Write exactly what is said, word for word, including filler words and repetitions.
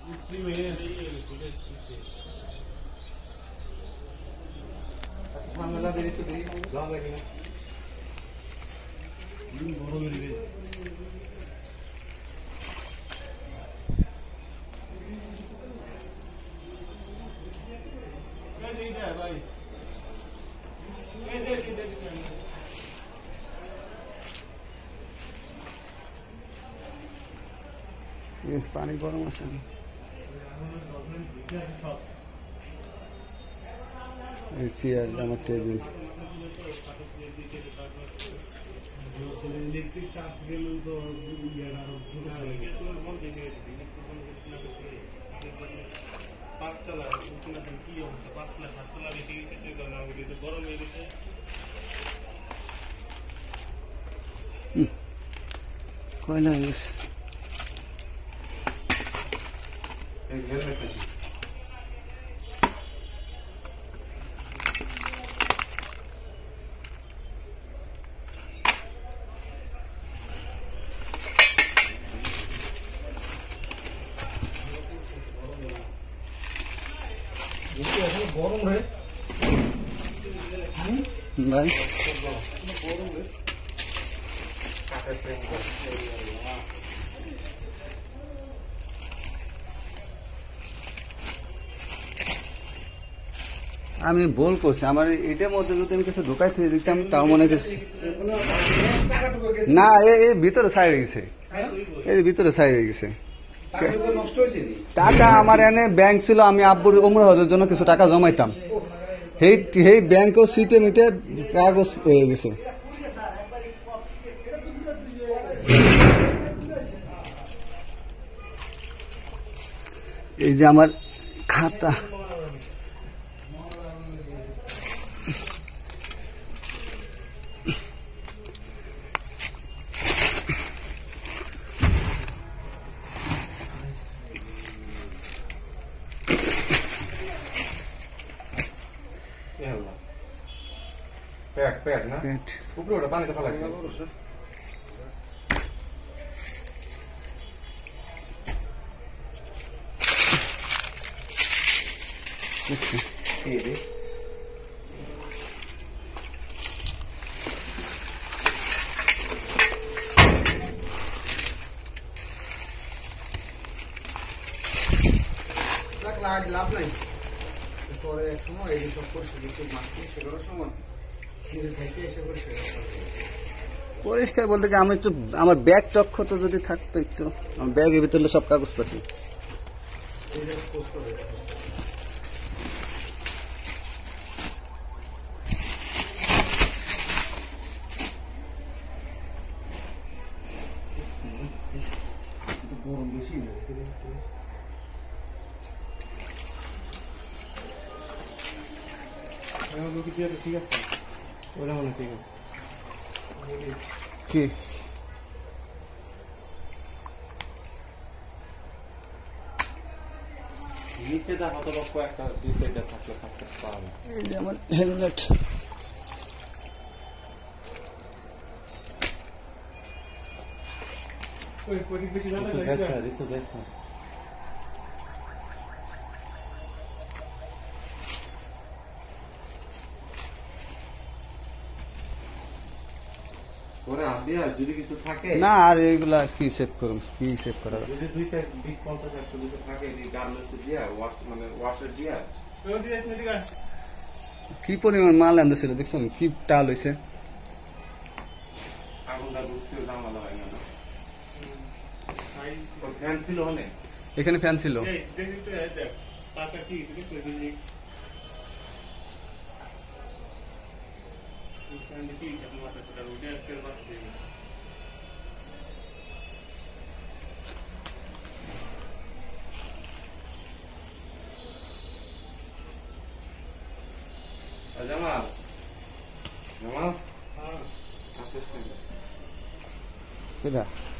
पानी गरम আছে এই চেয়ার আমার টেবিল ইলেকট্রিক তার গেল তো পাঁচ চালা কি অবস্থা পাঁচ না সাত চালা বেশি গেছে তো গরম হয়ে গেছে কয়লা গেছে গরম রে ভাই গরম রে আমি ভুল করছি আমার এটার মধ্যে যদি আমি কিছু ঢোকাই ফিরে দিতাম তাও মনে করছি না এই ভিতরে ছাই হয়ে গেছে এই ভিতরে ছাই হয়ে গেছে টাকা আমার এনে ব্যাংক ছিল আমি আব্বুর উমরা হজের জন্য কিছু টাকা জমাইতাম সেই সেই ব্যাংকও সিটে মিটে কাগজ হয়ে গেছে এই যে আমার খাতা পেট পেট না পেট উপরে ওটা পানিতে ফেলা আছে এই রে লাগ লাভ নাই পরে এক সময় এই সব করছে কিছু মাছকে সেগুলোর সময় পরিষ্কার বলতে কি আমি একটু আমার ব্যাগ টক্ষ তো যদি থাকতো একটু আমার ব্যাগের ভিতরে সব কাগজপাতি গরম বেশি ঠিক আছে ওরা মনে ঠিক আছে কি নিচে দা হতো লক্ষ একটা দুই সাইডে থাকলে থাকতে পারবে এই যে আমার হেলমেট ওই কোটি বেশি না লাগে রিতো দেশ না ওরে আদিয়া যদি কিছু থাকে না আর এইগুলা কি সেভ করুন কি সেভ করা আছে যদি দুই সাইড বিগ পঞ্চাশ একশো যদি থাকে এই গার্মেন্টস দিয়া ওয়াশ মানে ওয়াশার দিয়া ওই দিয়ে দিগা কি পরিমাণ মাল আনতেছিল দেখছেন কি টাল হইছে আগুনটা ঘুরছিল জামালা হয় না হাই ফ্যান ছিল হলে এখানে ফ্যান ছিল এই দেখি তো দেখ টাকা কি ছিল সেদিকে ফ্যান কি ছিল মাথা ছোট উঠে একটা বাস দিয়ে জামাল জামাল হ্যাঁ আসিস না কেডা